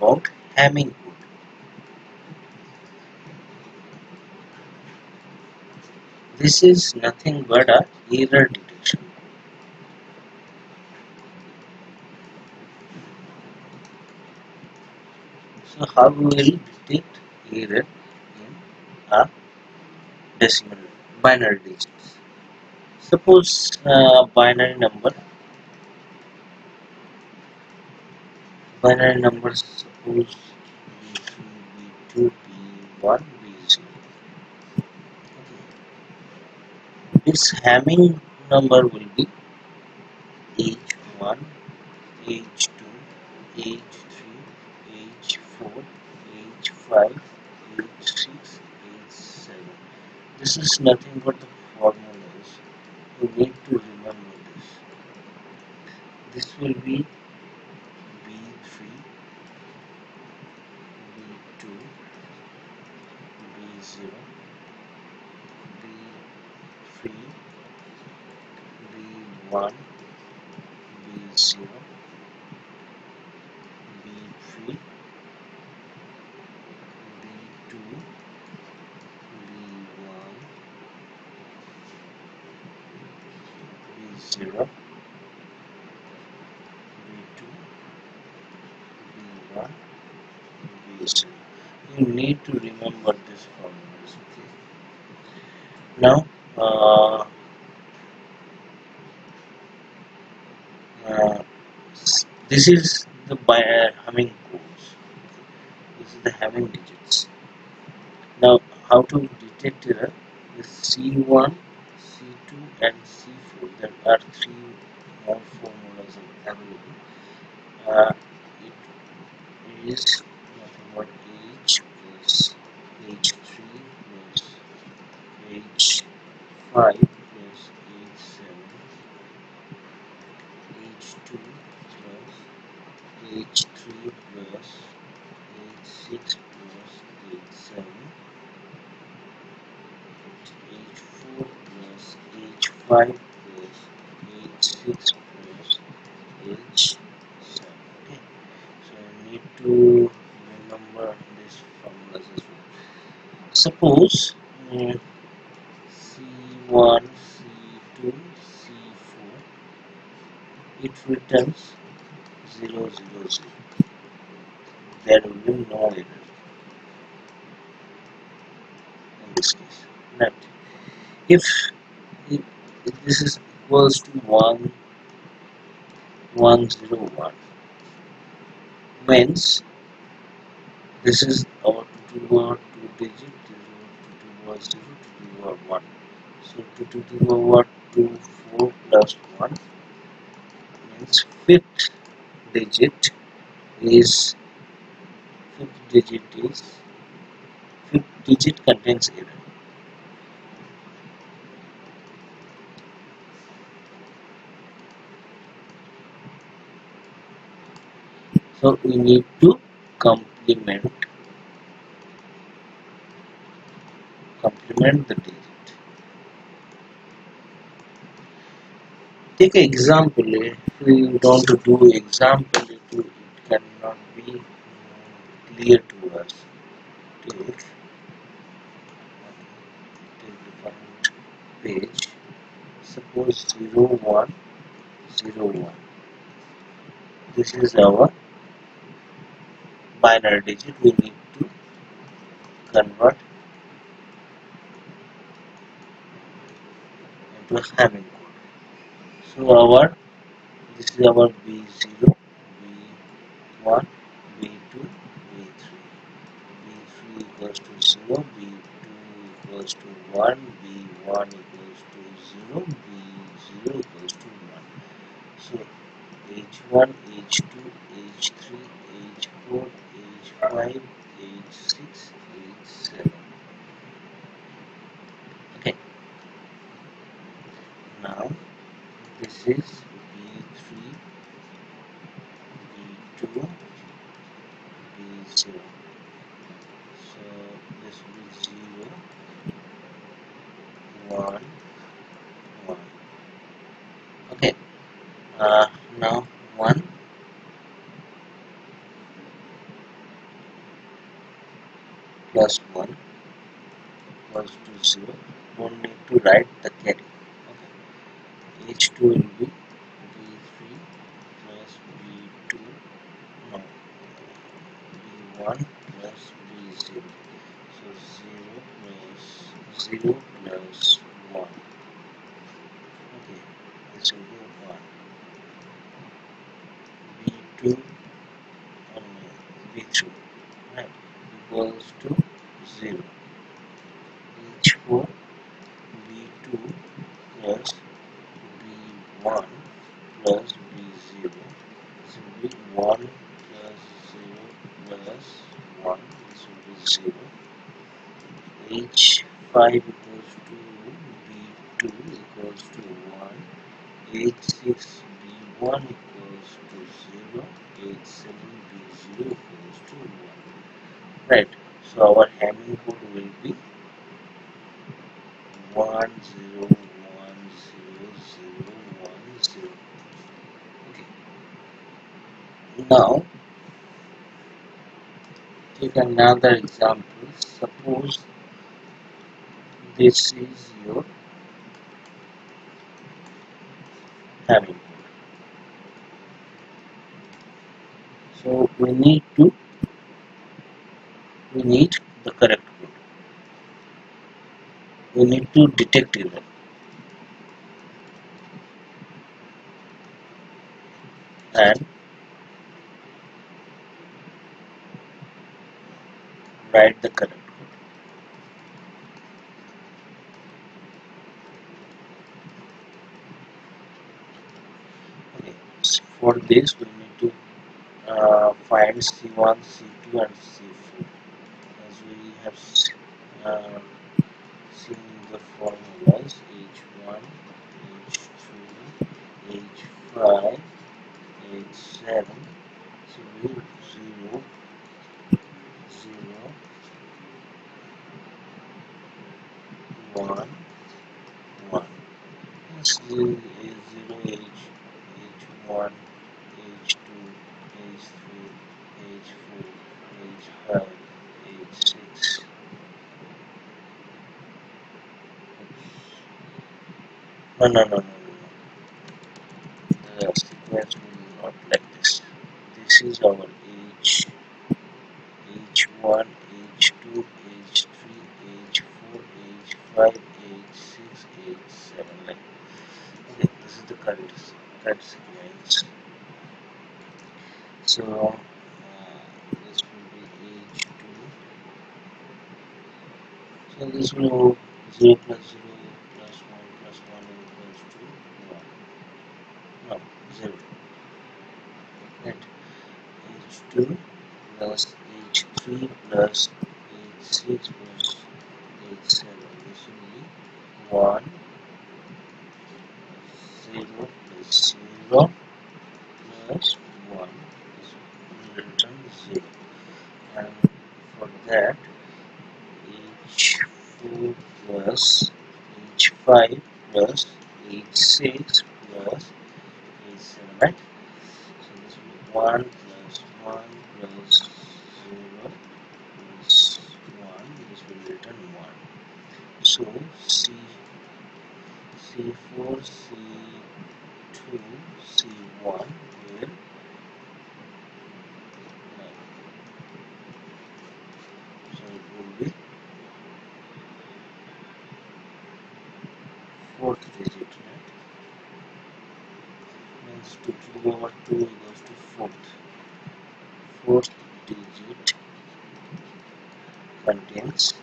about Hamming code. This is nothing but a error detection. So how we will detect error in a decimal binary digits? Suppose binary numbers suppose B3, B2, B1, B0. This Hamming number will be H1, H2, H3, H4, H5, H6, H7. This is nothing but the formulas. You need to remember this. This will be B3, B2, B0, B3, B1, B0, B3, B2, B1, B0, B2, B1, B0. You need to remember this formulas. Okay. Now, uh, this is the Hamming codes. This is the Hamming digits. Now, how to detect error? The C1, C2, and C4. There are three more formulas available. It is nothing but H plus H3 plus H5 plus H7, H2 plus H3 plus H6 plus H7, H4 plus H5 plus H6 plus H7. Okay, so I need to remember this formulas as well. Suppose C1, C2, C4, it returns 0, 0, 0. There will be no error in this case. Not if, if this is equals to 1, 1, 0, 1, means this is our 2 to power 2 digit, 2 to power 0, 2 to power 1. So 2 to the power 2, 4 plus 1 means fifth digit is fifth digit contains error. So we need to complement the digit. Take an example. If we want to do example, it cannot be clear to us. Take different page. Suppose 0, 1, 0, 1. This is our binary digit. We need to convert into a Hamming code. So this is our B0, B1, B2, B3. B3 equals to 0, B2 equals to 1, B1 equals to 0, B0 equals to 1. So H1, H2, H3, H4, H5, H6, H7. Okay, now this is B3, B2, B0. So this will be 0, 1, 1. Okay, now 1, write the carry. Okay. H2 will be B3 plus B2, no, B1 plus B0. So 0 plus 1. Okay, this will be 1. B2 and B3, right, equals to 0. H4 B2 plus B1 plus B0. This will be 1 plus 0 plus 1. This will be 0. H5 equals to B2 equals to 1. H6 B1 equals to 0. H7 B0 equals to 1. Right. So our Hamming code will be 1 0 1 0 0 1 0. Okay. Now take another example. Suppose this is your Hamming code. So we need the correct code. We need to detect error and write the correct code. Okay. So for this we need to find C1, C2 and C4 as we have uh, seen the formulas H1, H2, H5, H7. So we 0, 0, 1, 1. Yes, 0, H1, H2, H3, H4, H5, H6. No. The sequence will not like this. This is our H, H1, H2, H3, H4, H5, H6, H7. Like okay, this is the correct sequence. So this will be H2. So this will 0 plus 0 plus 1 plus 1 equals to 1. No, 0. Right. H2 plus H3 plus H6 plus H7. This will be 1, 0 plus 0 plus 1. This will return 0. And for that, H4 plus H5 plus H6 plus H7, right? So this will be 1 plus 1 plus 0 plus 1. This will return 1. So C4, C2, C1 will so it will be fourth digit, right? Means 2 to the power 2 equals to fourth digit contains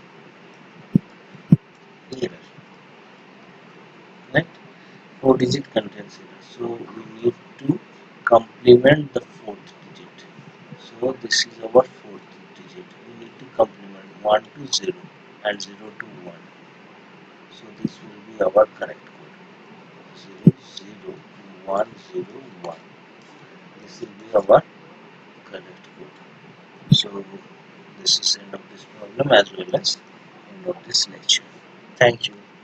error, right? 4 digit contains error, so we need to complement the fourth digit. So this is our fourth digit. We need to complement 1 to 0 and 0 to 1. So this will be our correct code. 0 0 1 0 1. This will be our correct code. So this is end of this problem as well as end of this lecture. Thank you.